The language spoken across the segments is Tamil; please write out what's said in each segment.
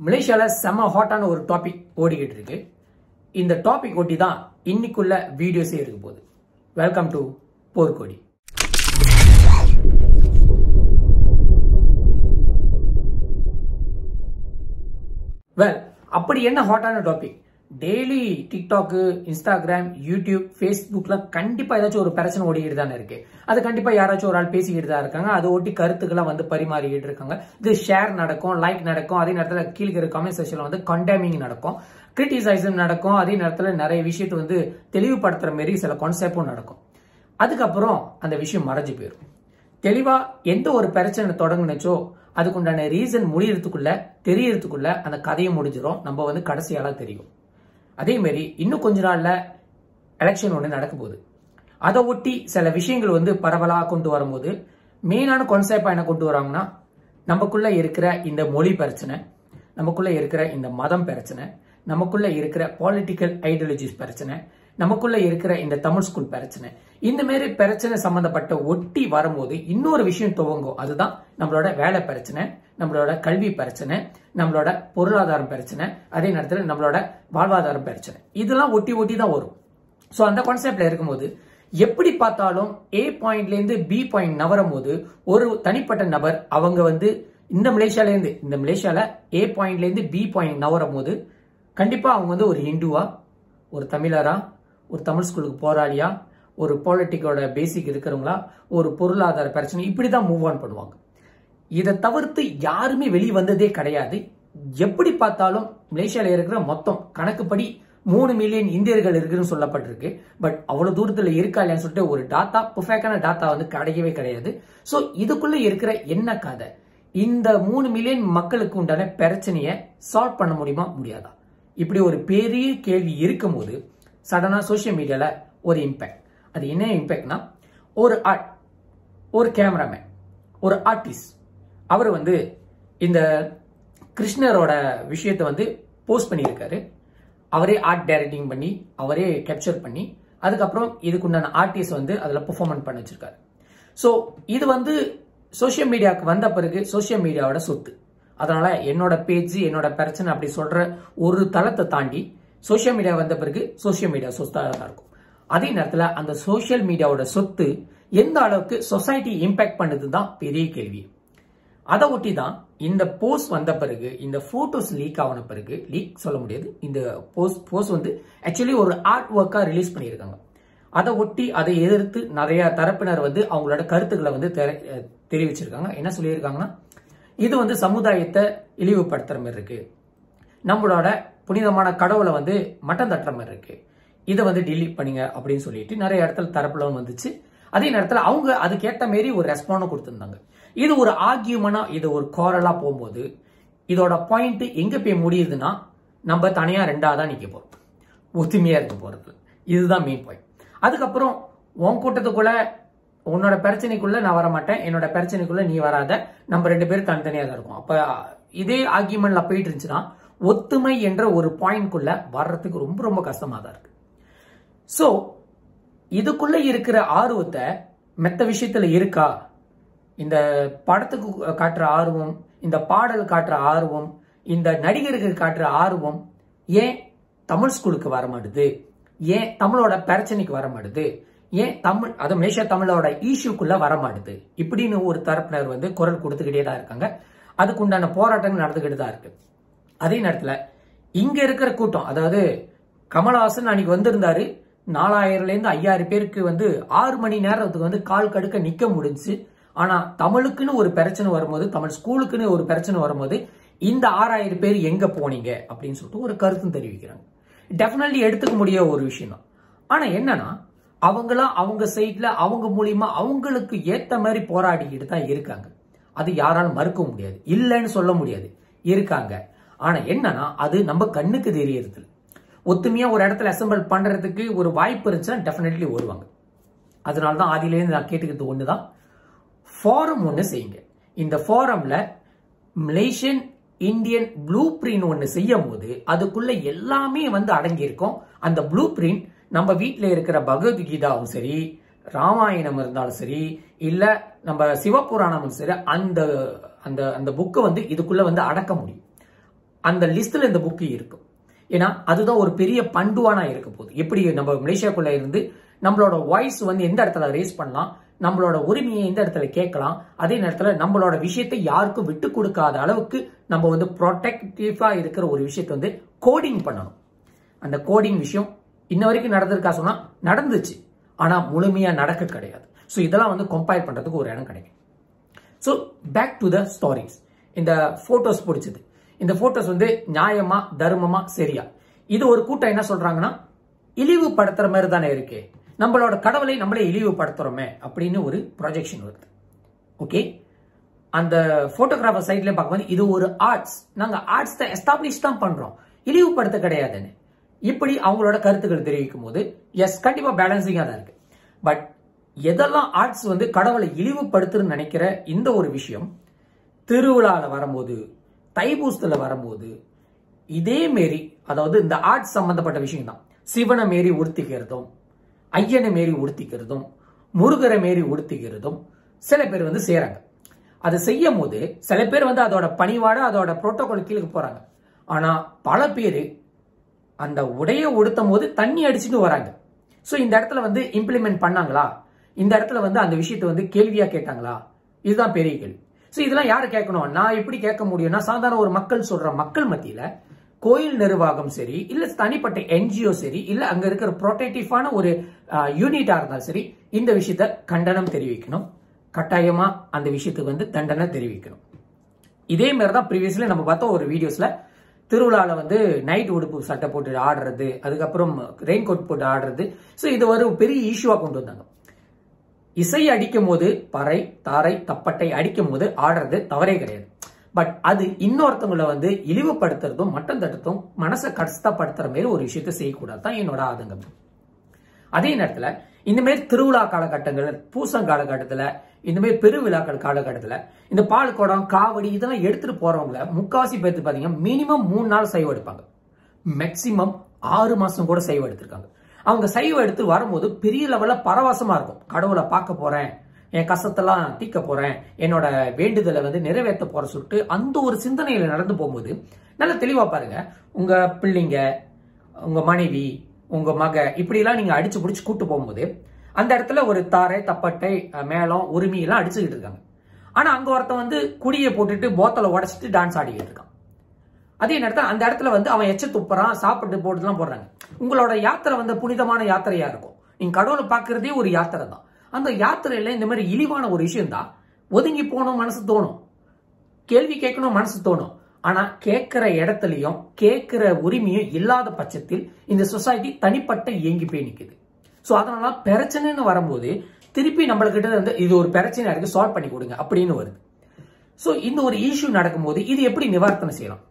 மலேசியால செம ஹாட்டான ஒரு டாபிக் ஓடிக்கிட்டு இருக்கு. இந்த டாபிக் ஒட்டி தான் இன்னைக்குள்ள வீடியோஸே இருக்க போகுது. Welcome to Porkodi. வெல், அப்படி என்ன ஹாட்டான topic? Daily TikTok, Instagram, YouTube, ஃபேஸ்புக்ல கண்டிப்பா ஏதாச்சும் ஒரு பிரச்சனை ஓடிக்கிட்டு தானே இருக்கு. அது கண்டிப்பா யாராச்சும் ஒரு ஆள் பேசிக்கிட்டு தான் இருக்காங்க. அது ஒட்டி கருத்துக்களை வந்து பரிமாறிக்கிட்டு இருக்காங்க. இது ஷேர் நடக்கும், லைக் நடக்கும், அதே நேரத்தில் கீழே இருக்கிற கமெண்ட் செக்ஷன்ல வந்து கண்டெமிங் நடக்கும், கிரிட்டிசைசம் நடக்கும், அதே நேரத்தில் நிறைய விஷயத்தை வந்து தெளிவுபடுத்துற மாரி சில கான்செப்டும் நடக்கும். அதுக்கப்புறம் அந்த விஷயம் மறைஞ்சு போயிடும். தெளிவா எந்த ஒரு பிரச்சனை தொடங்குனுச்சோ அதுக்குண்டான ரீசன் தெரியறதுக்குள்ள அந்த கதையை முடிஞ்சிடும். நம்ம வந்து கடைசியால தெரியும். அதே மாதிரி இன்னும் கொஞ்ச நாள்ல எலெக்ஷன் ஒன்று நடக்க போகுது. அதை ஒட்டி சில விஷயங்கள் வந்து பரவலாக கொண்டு வரும்போது மெயினான கான்செப்டா என்ன கொண்டு வராங்கன்னா, நமக்குள்ள இருக்கிற இந்த மொழி பிரச்சனை, நமக்குள்ள இருக்கிற இந்த மதம் பிரச்சனை, நமக்குள்ள இருக்கிற பொலிட்டிக்கல் ஐடியாலஜிஸ் பிரச்சனை, நமக்குள்ள இருக்கிற இந்த தமிழ் ஸ்கூல் பிரச்சனை, இந்த மாதிரி பிரச்சனை சம்பந்தப்பட்ட ஒட்டி வரும்போது இன்னொரு விஷயம் துவங்கும். அதுதான் நம்மளோட வேலை பிரச்சனை, நம்மளோட கல்வி பிரச்சனை, நம்மளோட பொருளாதாரம் பிரச்சனை, அதே நேரத்தில் நம்மளோட வாழ்வாதாரம் பிரச்சனை. இதெல்லாம் ஒட்டி தான் வரும். சோ அந்த கான்செப்ட்ல இருக்கும்போது எப்படி பார்த்தாலும் ஏ பாயிண்ட்ல இருந்து பி பாயிண்ட் நவரும் போது ஒரு தனிப்பட்ட நபர் அவங்க வந்து இந்த மலேசியால ஏ பாயிண்ட்ல இருந்து பி பாயிண்ட் நவரும் போது கண்டிப்பா அவங்க வந்து ஒரு ஹிந்துவா, ஒரு தமிழரா, ஒரு தமிழ் ஸ்கூலுக்கு போராளியா, ஒரு பொலிட்டிக்கோட பேசிக் இருக்கிறவங்களா, ஒரு பொருளாதார பிரச்சனை, இப்படிதான் மூவ் ஆன் பண்ணுவாங்க. இதை தவிர்த்து யாருமே வெளியே வந்ததே கிடையாது. எப்படி பார்த்தாலும் மலேசியால இருக்கிற மொத்தம் கணக்குப்படி 3 மில்லியன் இந்தியர்கள் இருக்குன்னு சொல்லப்பட்டிருக்கு. பட் அவ்வளவு தூரத்துல இருக்கா இல்லையான்னு சொல்லிட்டு ஒரு டாட்டா, பெர்ஃபெக்டான டாட்டா வந்து கிடைக்கவே கிடையாது. சோ இதுக்குள்ள இருக்கிற என்ன கதை? இந்த 3 மில்லியன் மக்களுக்கு உண்டான பிரச்சனையை சால்வ் பண்ண முடியுமா, முடியாதா? இப்படி ஒரு பெரிய கேள்வி இருக்கும் போது சடனா சோசியல் மீடியால ஒரு இம்பாக்ட். அது என்ன இம்பாக்ட்னா, ஒரு கேமராமேன், ஒரு ஆர்டிஸ்ட், அவர் வந்து இந்த கிருஷ்ணரோட விஷயத்தை வந்து போஸ்ட் பண்ணியிருக்காரு. அவரே ஆர்ட் டைரக்டிங் பண்ணி, அவரே கேப்சர் பண்ணி, அதுக்கப்புறம் இதுக்குண்டான ஆர்டிஸ்ட் வந்து அதுல பெர்ஃபார்மன்ஸ் பண்ண வச்சிருக்காரு. சோ இது வந்து சோசியல் மீடியாவுக்கு வந்த பிறகு சோசியல் மீடியாவோட சொத்து. அதனால என்னோட பேஜ், என்னோட பிரச்சனை அப்படி சொல்ற ஒரு தளத்தை தாண்டி சோசியல் மீடியா வந்த பிறகு சோசியல் மீடியா சொத்தாக தான் இருக்கும். அதே நேரத்தில் அந்த சோசியல் மீடியாவோட சொத்து எந்த அளவுக்கு சொசைட்டி இம்பாக்ட் பண்ணுதுதான் பெரிய கேள்வி. அதை ஒட்டி தான் இந்த போஸ்ட் வந்த பிறகு, இந்த போட்டோஸ் லீக் ஆன பிறகு, லீக் சொல்ல முடியாது, இந்த போஸ்ட் வந்து ஆக்சுவலி ஒரு ஆர்ட் ஒர்க்கா ரிலீஸ் பண்ணியிருக்காங்க. அதை ஒட்டி அதை எதிர்த்து நிறைய தரப்பினர் வந்து அவங்களோட கருத்துக்களை வந்து தெரிவிச்சிருக்காங்க. என்ன சொல்லியிருக்காங்கன்னா, இது வந்து சமுதாயத்தை இழிவுபடுத்துற மாதிரி இருக்கு, நம்மளோட புனிதமான கடவுளை வந்து மட்டம் தட்டுற மாதிரி இருக்கு, இதை வந்து டிலீட் பண்ணுங்க அப்படின்னு சொல்லிட்டு நிறைய இடத்துல தரப்புல வந்துச்சு. அதே நேரத்தில் அவங்க அதுக்கேற்ற மாரி ஒரு ரெஸ்பாண்டும் கொடுத்திருந்தாங்க. இது ஒரு ஆர்கியூமெண்டா, இது ஒரு கோரலா போகும்போது இதோட பாயிண்ட் எங்க போய் முடியுதுன்னா, நம்ம தனியா ரெண்டாதான் நிக்க போறோம், ஒத்துமையா இருக்க போறது. இதுதான் மெயின் பாயிண்ட். அதுக்கப்புறம் உன் கூட்டத்துக்குள்ள உன்னோட பிரச்சனைக்குள்ள நான் வர மாட்டேன், என்னோட பிரச்சனைக்குள்ள நீ வராத, நம்ம 2 பேரும் தனித்தனியா தான் இருக்கும். அப்ப இதே ஆர்கியூமெண்ட்ல போயிட்டு இருந்துச்சுன்னா ஒத்துமை என்ற ஒரு பாயிண்ட்குள்ள வர்றதுக்கு ரொம்ப ரொம்ப கஷ்டமா தான் இருக்கு. சோ இதுக்குள்ள இருக்கிற ஆர்வத்தை மற்ற விஷயத்துல இருக்கா? இந்த படத்துக்கு காட்டுற ஆர்வம், இந்த பாடல் காட்டுற ஆர்வம், இந்த நடிகருக்கு காட்டுற ஆர்வம் ஏன் தமிழ் ஸ்கூலுக்கு வர மாட்டுது? ஏன் தமிழோட பிரச்சனைக்கு வர மாட்டுது? ஏன் தமிழ், அது மலேசியா தமிழோட இஷ்யூக்குள்ள வர மாட்டுது? இப்படின்னு ஒரு தரப்பினர் வந்து குரல் கொடுத்துக்கிட்டே தான் இருக்காங்க. அதுக்குண்டான போராட்டங்கள் நடந்துகிட்டு தான் இருக்கு. அதே நேரத்தில் இங்க இருக்கிற கூட்டம், அதாவது கமலஹாசன் அன்னைக்கு வந்திருந்தாரு, 4000ல இருந்து 5000 பேருக்கு வந்து 6 மணி நேரத்துக்கு வந்து கால் கடுக்க நிக்க முடிஞ்சு. ஆனா தமிழுக்குன்னு ஒரு பிரச்சனை வரும்போது, தமிழ் ஸ்கூலுக்குன்னு ஒரு பிரச்சனை வரும்போது இந்த 6000 பேர் எங்க போனீங்க அப்படின்னு சொல்லிட்டு ஒரு கருத்தும் தெரிவிக்கிறாங்க. டெஃபினெட்லி எடுத்துக்க முடிய ஒரு விஷயம் தான். ஆனா என்னன்னா, அவங்களாம் அவங்க சைட்ல அவங்க மூலியமா அவங்களுக்கு ஏத்த மாதிரி போராடிக்கிட்டு தான் இருக்காங்க. அது யாராலும் மறுக்க முடியாது, இல்லைன்னு சொல்ல முடியாது, இருக்காங்க. ஆனா என்னன்னா, அது நம்ம கண்ணுக்கு தெரியறது. ஒத்துமையா ஒரு இடத்துல அசம்பிள் பண்றதுக்கு ஒரு வாய்ப்பு இருந்துச்சுன்னா டெஃபினெட்லி வருவாங்க. அதனாலதான் ஆதியிலேருந்து நான் கேட்டுக்கிறது ஒண்ணுதான், ஃபாரம் ஒண்ணு செய்யுங்க. இந்த ஃபாரம்ல மலேசியன் இந்தியன் ப்ளூ பிரிண்ட் ஒண்ணு செய்யும் போது அதுக்குள்ள எல்லாமே வந்து அடங்கி இருக்கும். அந்த ப்ளூ பிரிண்ட் நம்ம வீட்டுல இருக்கிற பகவத்கீதாவும் சரி, ராமாயணம் இருந்தாலும் சரி, இல்ல நம்ம சிவபுராணமும் சரி, அந்த அந்த புக்கை வந்து இதுக்குள்ள வந்து அடக்க முடியும். அந்த லிஸ்ட்ல இந்த புக்கு இருக்கும். ஏன்னா அதுதான் ஒரு பெரிய பண்டுவானா இருக்க போகுது. எப்படி நம்ம மலேசியாக்குள்ள இருந்து நம்மளோட வாய்ஸ் வந்து எந்த இடத்துல ரேஸ் பண்ணலாம், நம்மளோட உரிமையை எந்த இடத்துல கேட்கலாம், அதே நேரத்தில் நம்மளோட விஷயத்தை யாருக்கும் விட்டு கொடுக்காத அளவுக்கு நம்ம வந்து ப்ரொடெக்டிவா இருக்கிற ஒரு விஷயத்தை வந்து கோடிங் பண்ணணும். அந்த கோடிங் விஷயம் இன்ன வரைக்கும் நடந்திருக்கா சொன்னா நடந்துச்சு, ஆனா முழுமையா நடக்க கிடையாது. ஸோ இதெல்லாம் வந்து கம்பைல் பண்றதுக்கு ஒரு இடம் கிடைக்கும். So back to the stories. இந்த போட்டோஸ் பிடிச்சது. இந்த போட்டோஸ் வந்து நியாயமா, தர்மமா, சரியா? இது ஒரு கூட்டம் என்ன சொல்றாங்கன்னா, இழிவுபடுத்துற மாதிரி தானே இருக்கு, நம்மளோட கடவுளை நம்மளே இழிவுபடுத்துறோமே அப்படின்னு ஒரு ப்ரொஜெக்ஷன் வருது. ஓகே, அந்த போட்டோகிராஃபர் சைட்ல பார்க்கும்போது இது ஒரு ஆர்ட்ஸ், நாங்க ஆர்ட்ஸ் தான் எஸ்டாப்ளிஷ் தான் பண்றோம், இழிவுபடுத்த கிடையாதுன்னு இப்படி அவங்களோட கருத்துக்கள் தெரிவிக்கும் போது எஸ் கண்டிப்பா பேலன்சிங்கா தான் இருக்கு. பட் எதெல்லாம் ஆர்ட்ஸ் வந்து கடவுளை இழிவுபடுத்துன்னு நினைக்கிற இந்த ஒரு விஷயம் திருவிழால வரும்போது, தைப்பூசத்துல வரும்போது இதே மாரி, அதாவது இந்த ஆர்ட்ஸ் சம்பந்தப்பட்ட விஷயம் தான். சிவனை மாரி உடுத்திக்கிறதும், ஐயனை மாரி உடுத்திக்கிறதும், முருகரை மாரி உடுத்திக்கிறதும் சில பேர் வந்து செய்யறாங்க. அதை செய்யும் போது சில பேர் வந்து அதோட பணிவாட, அதோட புரோட்டோகால் கீழே போறாங்க. ஆனா பல பேர் அந்த உடைய உடுத்தும் போது தண்ணி அடிச்சுட்டு வராங்க. சோ இந்த இடத்துல வந்து இம்ப்ளிமெண்ட் பண்ணாங்களா, இந்த இடத்துல வந்து அந்த விஷயத்தை வந்து கேள்வியா கேட்டாங்களா, இதுதான் பெரிய கேள்வி. சோ இதெல்லாம் யாரு கேட்கணும்? நான் எப்படி கேட்க முடியும்னா, சாதாரண ஒரு மக்கள் சொல்ற மக்கள் மத்தியில கோயில் நிர்வாகம் சரி, இல்ல தனிப்பட்ட என்ஜிஓ சரி, இல்ல அங்க இருக்கிற ப்ரொடெக்டிவான ஒரு யூனிட்டா இருந்தாலும் சரி, இந்த விஷயத்த கண்டனம் தெரிவிக்கணும். கட்டாயமா அந்த விஷயத்துக்கு வந்து தண்டனை தெரிவிக்கணும். இதே மாதிரிதான் ப்ரீவியஸ்ல நம்ம பார்த்தோம் ஒரு வீடியோஸ்ல, திருவிழால வந்து நைட் உடுப்பு சட்டை போட்டு ஆடுறது, அதுக்கப்புறம் ரெயின் கோட் போட்டு ஆடுறது. சோ இது ஒரு பெரிய இஷ்யூவா கொண்டு வந்தாங்க. இசை அடிக்கும் போது, பறை, தாரை, தப்பட்டை அடிக்கும் போது ஆடுறது தவறே கிடையாது. பட் அது இன்னொருத்தவங்களை வந்து இழிவுபடுத்துறதும், மட்டம் தட்டுறதும், மனசை கஷ்டப்படுத்துற மாதிரி ஒரு விஷயத்த செய்யக்கூடாது தான் என்னோட ஆதங்கம். அதே நேரத்துல இந்த மாதிரி திருவிழா காலகட்டங்கள், பூசம் காலகட்டத்துல, இந்த மாதிரி பெருவிழாக்கள் காலகட்டத்துல இந்த பால் குடம், காவடி இதெல்லாம் எடுத்துட்டு போறவங்கள முக்காவாசி பேருக்கு பாத்தீங்கன்னா மினிமம் 3 நாள் சைவம் எடுப்பாங்க, மேக்சிமம் 6 மாசம் கூட சைவம் எடுத்திருக்காங்க. அவங்க சைவம் எடுத்து வரும்போது பெரிய லெவல்ல பரவசமா இருக்கும். கடவுளை பார்க்க போறேன், என் கஷ்டத்தெல்லாம் தீக்க போறேன், என்னோட வேண்டுதலை வந்து நிறைவேற்ற போற சொல்லிட்டு அந்த ஒரு சிந்தனையில நடந்து போகும்போது நல்லா தெளிவா பாருங்க, உங்க பிள்ளைங்க, உங்க மனைவி, உங்க மக இப்படி எல்லாம் நீங்க அடிச்சு பிடிச்சு கூட்டு போகும்போது அந்த இடத்துல ஒரு தாரை, தப்பட்டை, மேளம், உரிமை எல்லாம் அடிச்சுக்கிட்டு இருக்காங்க. ஆனா அங்க ஒருத்தன் வந்து குடியை போட்டுட்டு போத்தலை உடைச்சிட்டு டான்ஸ் ஆடிக்கிட்டு இருக்கான். அதே நேரத்தில் அந்த இடத்துல வந்து அவன் எச்ச துப்புறான், சாப்பிட்டு போட்டுலாம் போடுறாங்க. உங்களோட யாத்திரை வந்து புனிதமான யாத்திரையா இருக்கும். நீங்க கடவுளை பார்க்கறதே ஒரு யாத்திரை தான். அந்த யாத்திரையில இந்த மாதிரி இழிவான ஒரு விஷயம் தான். ஒதுங்கி போகணும் மனசு தோணும், கேள்வி கேட்கணும் மனசு தோணும். ஆனா கேட்கிற இடத்துலயும் கேட்கிற உரிமையும் இல்லாத பட்சத்தில் இந்த சொசைட்டி தனிப்பட்ட இயங்கி போய் நிக்குது. சோ அதனால பிரச்சனைன்னு வரும்போது திருப்பி நம்மளுக்கிட்ட வந்து இது ஒரு பிரச்சனை இருக்கு, சால்வ் பண்ணி கொடுங்க அப்படின்னு வருது. சோ இந்த ஒரு இஷ்யூ நடக்கும்போது இது எப்படி நிவாரணம் செய்யலாம்?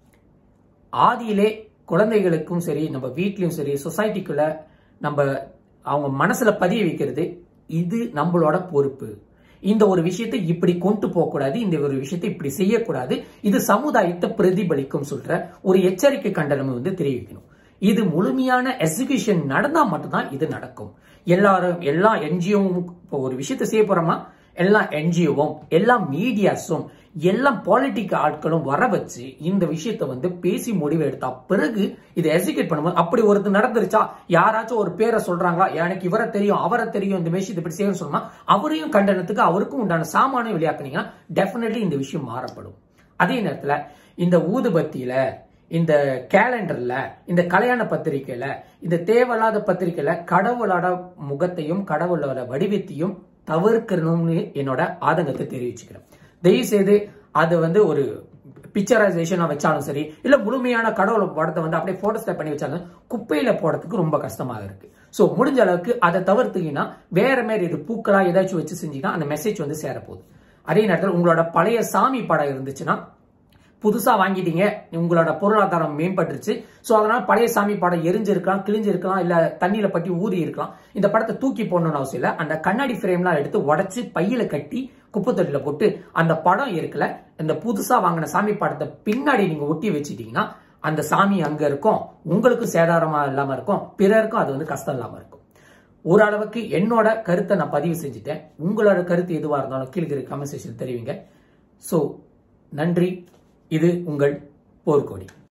ஆதியிலே குழந்தைகளுக்கும் சரி, நம்ம வீட்லயும் சரி, சொசைட்டிக்குள்ள நம்ம அவங்க மனசுல பதிய வைக்கிறது, இது நம்மளோட பொறுப்பு. இந்த ஒரு விஷயத்தை இப்படி கொண்டு போக கூடாது, இந்த ஒரு விஷயத்தை இப்படி செய்யக்கூடாது, இது சமுதாயத்தை பிரதிபலிக்கும் சொல்ற ஒரு எச்சரிக்கை கண்டனம் வந்து தெரிவிக்கணும். இது முழுமையான எக்ஸிகியூஷன் நடந்தா மட்டும்தான் இது நடக்கும். எல்லா என்ஜிஓவும் இப்போ ஒரு விஷயத்தை செய்ய போறோமா, எல்லா என்ஜிஓவும், எல்லா மீடியாஸும், எல்லா பாலிட்டிக் ஆட்களும் வர வச்சு இந்த விஷயத்த வந்து பேசி முடிவு எடுத்தா பிறகு இதை எக்ஸிக்யூட் பண்ணும்போது, அப்படி ஒருத்தர் நடந்துருச்சா, யாராச்சும் ஒரு பேரை சொல்றாங்களா, எனக்கு இவரை தெரியும் அவரை தெரியும் இந்த விஷயத்தை இப்படி செய்யணும்னு சொன்னா அவரையும் கண்டனத்துக்கு அவருக்கும் உண்டான சாமானிய விளையாக்குனீங்கன்னா டெஃபினெட்லி இந்த விஷயம் மாறப்படும். அதே நேரத்துல இந்த ஊதுபத்தியில, இந்த கேலண்டர்ல, இந்த கல்யாண பத்திரிகையில, இந்த தேவையில்லாத பத்திரிகையில கடவுளோட முகத்தையும் கடவுளோட வடிவத்தையும் தவிர்க்கணும்னு என்னோட ஆதங்கத்தை தெரிவிச்சுக்கிறேன். தயவு செய்து அது வந்து ஒரு பிக்சரைசேஷனா வச்சாலும் சரி, இல்ல முழுமையான கடவுளை படத்தை வந்து அப்படியே போட்டோ ஸ்டாப் பண்ணி வச்சாலும் குப்பையில போடுறதுக்கு ரொம்ப கஷ்டமாக இருக்கு. சோ முடிஞ்ச அளவுக்கு அதை தவிர்த்தீங்கன்னா வேற மாதிரி இது பூக்களா ஏதாச்சும் வச்சு செஞ்சீங்கன்னா அந்த மெசேஜ் வந்து சேரப்போகுது. அதே நேரத்தில் உங்களோட பழைய சாமி படம் இருந்துச்சுன்னா, புதுசா வாங்கிட்டீங்க, உங்களோட பொருளாதாரம் மேம்பட்டுருச்சு, சோ அதனால பழைய சாமி படம் எரிஞ்சிருக்கலாம், கிழிஞ்சிருக்கலாம், இல்ல தண்ணியில பட்டி ஊறி இருக்கலாம். இந்த படத்தை தூக்கி போடணும்னு அவசியம் இல்ல. அந்த கண்ணாடி ஃப்ரேம்லாம் எடுத்து உடைச்சு பையில கட்டி குப்பை தொட்டில போட்டு அந்த படம் இருக்குல்ல, இந்த புதுசா வாங்கின சாமி படத்தை பின்னாடி நீங்க ஒட்டி வச்சுட்டீங்கன்னா அந்த சாமி அங்க இருக்கும், உங்களுக்கு சேதாரமா இல்லாம இருக்கும், பிறருக்கும் அது வந்து கஷ்டம் இல்லாம இருக்கும். ஓரளவுக்கு என்னோட கருத்தை நான் பதிவு செஞ்சுட்டேன். உங்களோட கருத்து எதுவா இருந்தாலும் கீழே கமெண்ட் செக்ஷன் தெரிவிங்க. சோ நன்றி. இது உங்கள் போர்க்கொடி.